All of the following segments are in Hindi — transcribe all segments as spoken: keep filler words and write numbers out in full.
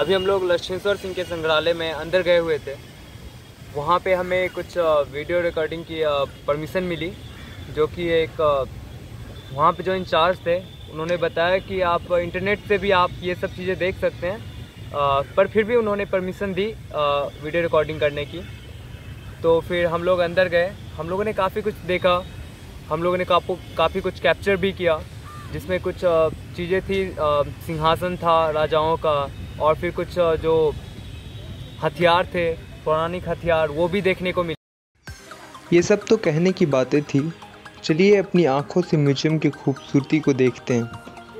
अभी हम लोग लक्ष्मेश्वर सिंह के संग्रहालय में अंदर गए हुए थे। वहाँ पे हमें कुछ वीडियो रिकॉर्डिंग की परमिशन मिली, जो कि एक वहाँ पे जो इंचार्ज थे उन्होंने बताया कि आप इंटरनेट से भी आप ये सब चीज़ें देख सकते हैं, आ, पर फिर भी उन्होंने परमिशन दी आ, वीडियो रिकॉर्डिंग करने की। तो फिर हम लोग अंदर गए, हम लोगों ने काफ़ी कुछ देखा, हम लोगों ने काफ़ी काफ़ी कुछ कैप्चर भी किया, जिसमें कुछ चीज़ें थी, सिंहासन था राजाओं का, और फिर कुछ जो हथियार थे, पौराणिक हथियार, वो भी देखने को मिले। ये सब तो कहने की बातें थी, चलिए अपनी आंखों से म्यूजियम की खूबसूरती को देखते हैं।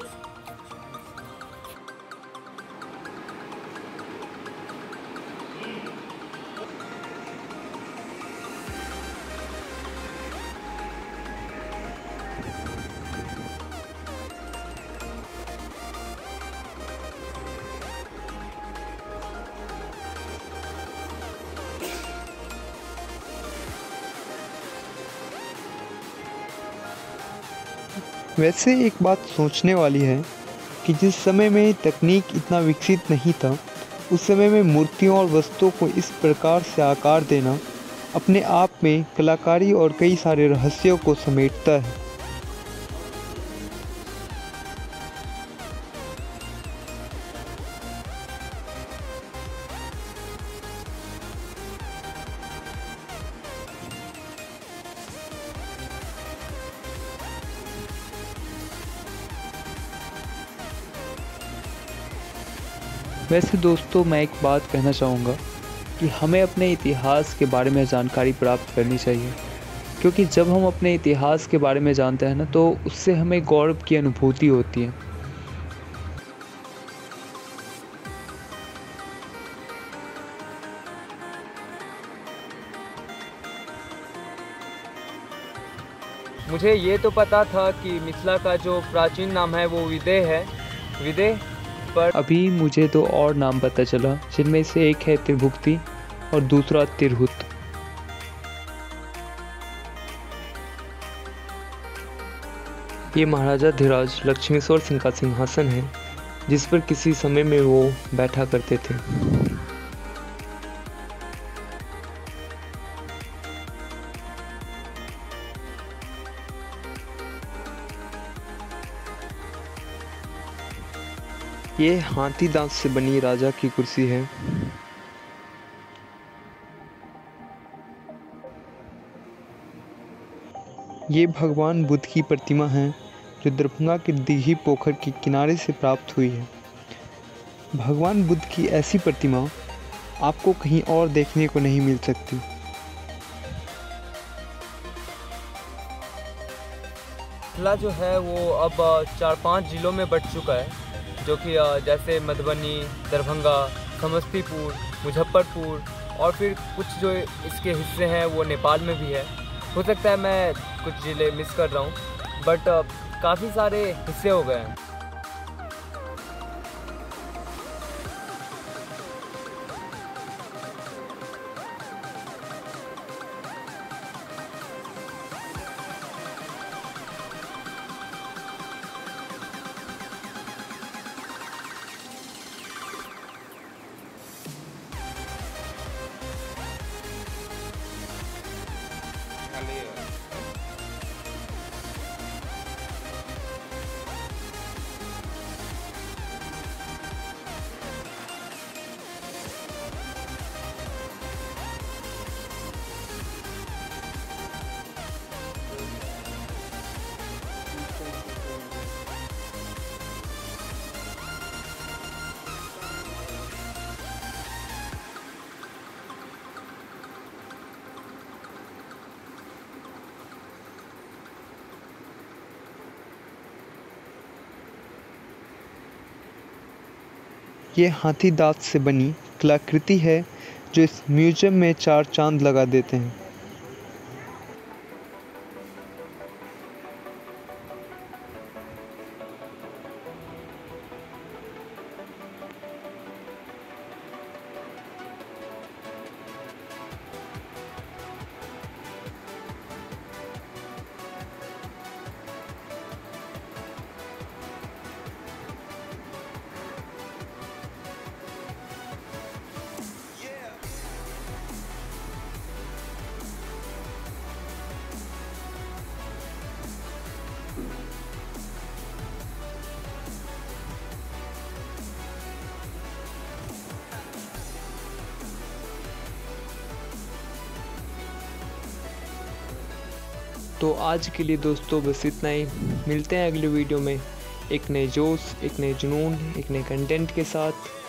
वैसे एक बात सोचने वाली है कि जिस समय में तकनीक इतना विकसित नहीं था, उस समय में मूर्तियों और वस्तुओं को इस प्रकार से आकार देना अपने आप में कलाकारी और कई सारे रहस्यों को समेटता है। वैसे दोस्तों, मैं एक बात कहना चाहूँगा कि हमें अपने इतिहास के बारे में जानकारी प्राप्त करनी चाहिए, क्योंकि जब हम अपने इतिहास के बारे में जानते हैं ना, तो उससे हमें गौरव की अनुभूति होती है। मुझे ये तो पता था कि मिथिला का जो प्राचीन नाम है वो विदेह है, विदेह, पर अभी मुझे दो और नाम पता चला, जिनमें से एक है त्रिभुक्ति और दूसरा तिरहुत। ये महाराजा धीराज लक्ष्मेश्वर सिंह का सिंहासन है, जिस पर किसी समय में वो बैठा करते थे। ये हाथी दांत से बनी राजा की कुर्सी है। ये भगवान बुद्ध की प्रतिमा है, जो दरभंगा के दीघी पोखर के किनारे से प्राप्त हुई है। भगवान बुद्ध की ऐसी प्रतिमा आपको कहीं और देखने को नहीं मिल सकती। मिथिला जो है वो अब चार पांच जिलों में बट चुका है, जो कि जैसे मधुबनी, दरभंगा, समस्तीपुर, मुजफ्फरपुर, और फिर कुछ जो इसके हिस्से हैं वो नेपाल में भी है। हो सकता है मैं कुछ ज़िले मिस कर रहा हूँ, बट काफ़ी सारे हिस्से हो गए हैं। ये हाथी दांत से बनी कलाकृति है, जो इस म्यूजियम में चार चांद लगा देते हैं। तो आज के लिए दोस्तों बस इतना ही। मिलते हैं अगले वीडियो में एक नए जोश, एक नए जुनून, एक नए कंटेंट के साथ।